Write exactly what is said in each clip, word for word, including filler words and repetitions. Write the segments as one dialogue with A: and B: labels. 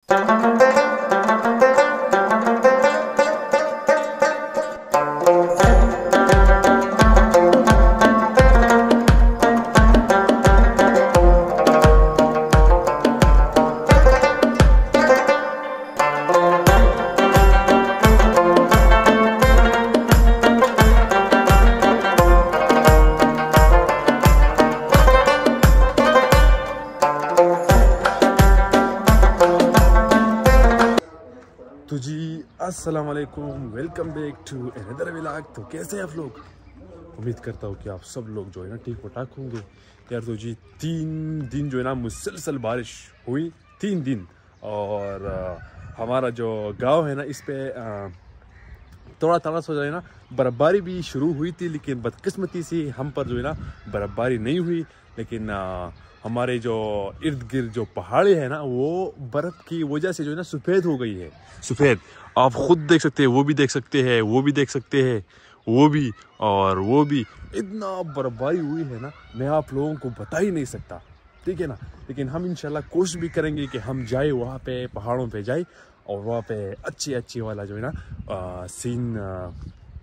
A: तो जी अस्सलाम वालेकुम, welcome back to another vlog. तो कैसे हैं आप लोग? उम्मीद करता हूँ कि आप सब लोग जो है ना ठीक ठाक होंगे यार। तो जी तीन दिन जो है ना मुसलसल बारिश हुई, तीन दिन। और आ, हमारा जो गांव है ना इस पे आ, थोड़ा थोड़ा सा जो है ना बर्फ़बारी भी शुरू हुई थी, लेकिन बदकिस्मती से हम पर जो है ना बर्फ़बारी नहीं हुई। लेकिन आ, हमारे जो इर्द गिर्द जो पहाड़ी है ना वो बर्फ़ की वजह से जो है ना सफ़ेद हो गई है। सफ़ेद आप खुद देख सकते हैं, वो भी देख सकते हैं, वो भी देख सकते हैं, वो भी और वो भी। इतना बर्फ़बारी हुई है ना, मैं आप लोगों को बता ही नहीं सकता, ठीक है ना। लेकिन हम इंशाल्लाह कोशिश भी करेंगे कि हम जाए वहाँ पे, पहाड़ों पे जाए और वहाँ पे अच्छी अच्छी वाला जो है ना आ, सीन आ,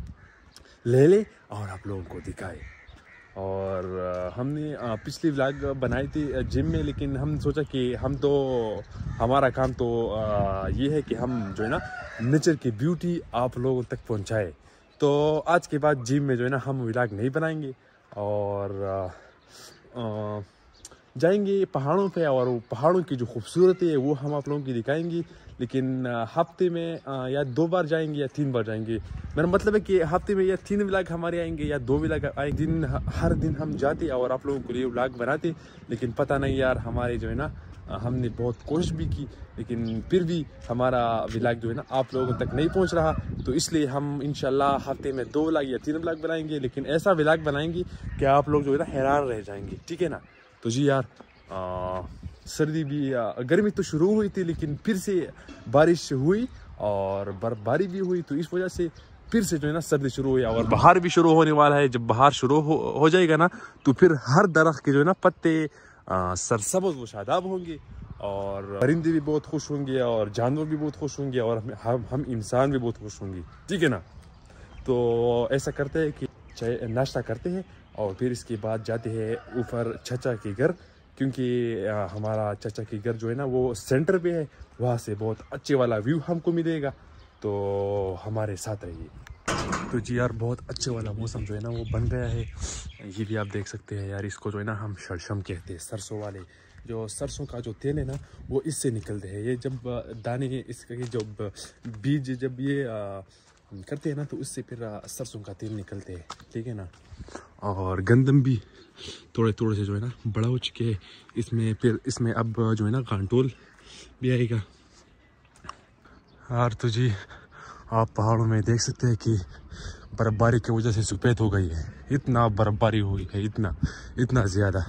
A: ले ले और आप लोगों को दिखाए। और आ, हमने आ, पिछली व्लॉग बनाई थी जिम में, लेकिन हम सोचा कि हम तो हमारा काम तो आ, ये है कि हम जो है ना नेचर की ब्यूटी आप लोगों तक पहुंचाए। तो आज के बाद जिम में जो है ना हम व्लॉग नहीं बनाएंगे और आ, आ, जाएंगे पहाड़ों पे, और वो पहाड़ों की जो खूबसूरती है वो हम आप लोगों की दिखाएंगे। लेकिन हफ्ते में आ, या दो बार जाएंगे या तीन बार जाएंगे। मेरा मतलब है कि हफ्ते में या तीन व्लॉग हमारे आएंगे या दो व्लॉग आएंगे। दिन हर दिन हम जाते और आप लोगों के लिए व्लॉग बनाते, लेकिन पता नहीं यार हमारे जो है ना हमने बहुत कोशिश भी की, लेकिन फिर भी हमारा व्लॉग जो है ना आप लोगों तक नहीं पहुंच रहा। तो इसलिए हम इंशाल्लाह हफ्ते में दो व्लॉग या तीन व्लॉग बनाएंगे, लेकिन ऐसा व्लॉग बनाएंगे कि आप लोग जो है ना हैरान रह जाएंगे, ठीक है ना। तो जी यार आ, सर्दी भी, गर्मी तो शुरू हुई थी, लेकिन फिर से बारिश हुई और बर्फबारी भी हुई, तो इस वजह से फिर से जो है ना सर्दी शुरू हुई। और बाहर भी शुरू होने वाला है। जब बाहर शुरू हो, हो जाएगा ना तो फिर हर दरख्त के जो है ना पत्ते सरसब्ज़ व शादाब होंगे और परिंदे भी बहुत खुश होंगे और जानवर भी बहुत खुश होंगे और हम हम, हम इंसान भी बहुत खुश होंगे, ठीक है ना। तो ऐसा करते हैं कि चाय नाश्ता करते हैं और फिर इसके बाद जाते हैं ऊपर चाचा के घर, क्योंकि हमारा चाचा के घर जो है ना वो सेंटर पे है, वहाँ से बहुत अच्छे वाला व्यू हमको मिलेगा। तो हमारे साथ रहिए। तो जी यार बहुत अच्छे वाला मौसम जो है ना वो बन गया है। ये भी आप देख सकते हैं यार, इसको जो है ना हम शलशम कहते हैं, सरसों वाले। जो सरसों का जो तेल है ना वो इससे निकलते हैं। ये जब दाने इसके जब बीज जब ये आ, करते हैं ना तो उससे फिर सरसों का तेल निकलते हैं, ठीक है ना। और गंदम भी थोड़े थोड़े से जो है ना बड़ा हो चुके हैं इसमें। फिर इसमें अब जो है ना कांटोल भी आएगा यार। तो जी आप पहाड़ों में देख सकते हैं कि बर्फबारी की वजह से सफ़ेद हो गई है। इतना बर्फबारी हुई है, इतना इतना ज़्यादा।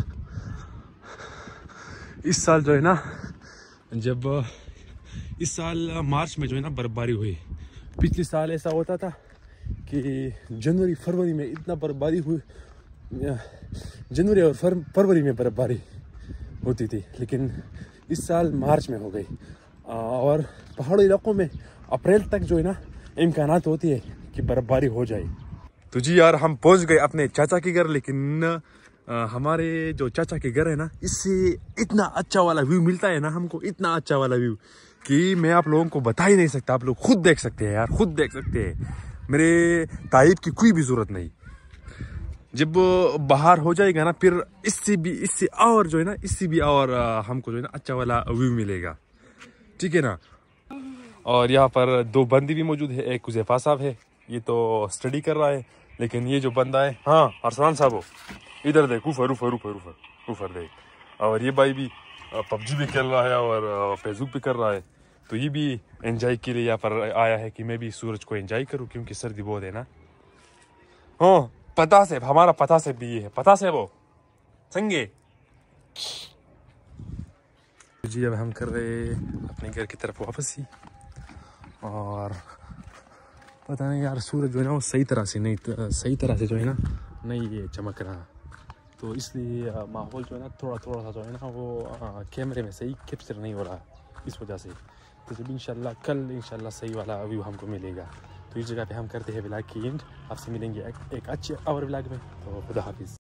A: इस साल जो है ना, जब इस साल मार्च में जो है ना बर्फबारी हुई। पिछले साल ऐसा होता था कि जनवरी फरवरी में इतना बर्फबारी हुई, जनवरी और फरवरी में बर्फबारी होती थी, लेकिन इस साल मार्च में हो गई। और पहाड़ी इलाकों में अप्रैल तक जो है ना इम्कानात होती है कि बर्फबारी हो जाए। तो जी यार हम पहुंच गए अपने चाचा के घर, लेकिन आ, हमारे जो चाचा के घर है ना इससे इतना अच्छा वाला व्यू मिलता है ना हमको, इतना अच्छा वाला व्यू कि मैं आप लोगों को बता ही नहीं सकता। आप लोग खुद देख सकते हैं यार, खुद देख सकते हैं। मेरे तारीफ की कोई भी जरूरत नहीं। जब बाहर हो जाएगा ना फिर इससे भी इससे और जो है ना इससे भी और हमको जो है ना अच्छा वाला व्यू मिलेगा, ठीक है ना। और यहाँ पर दो बंदी भी मौजूद है। एक हुज़ैफा साहब है, ये तो स्टडी कर रहा है, लेकिन ये जो बंदा है, हाँ अरसलान साहब हो इधर देख, ऊपर ऊपर ऊपर ऊपर ऊपर देख। और ये भाई भी पबजी भी खेल रहा है और फेसबुक भी कर रहा है। तो ये भी एंजॉय के लिए यहाँ पर आया है कि मैं भी सूरज को एंजॉय करूँ, क्योंकि सर्दी बहुत है ना। हाँ पता से हमारा पता से भी ये है, पता से वो संगे जी। अब हम कर रहे अपने घर की तरफ वापस ही, और पता नहीं यार सूरज जो है ना वो सही तरह से नहीं सही तरह से जो है ना नहीं ये चमक रहा, तो इसलिए माहौल जो है ना थोड़ा थोड़ा सा जो है ना वो कैमरे में सही कैप्चर नहीं हो रहा, इस वजह से। तो जब इंशाल्लाह कल इंशाल्लाह सही वाला व्यू हमको मिलेगा। तो इस जगह पे हम करते हैं व्लॉग की एंड। आपसे मिलेंगे एक, एक अच्छे और व्लॉग में। तो खुदा हाफिज़।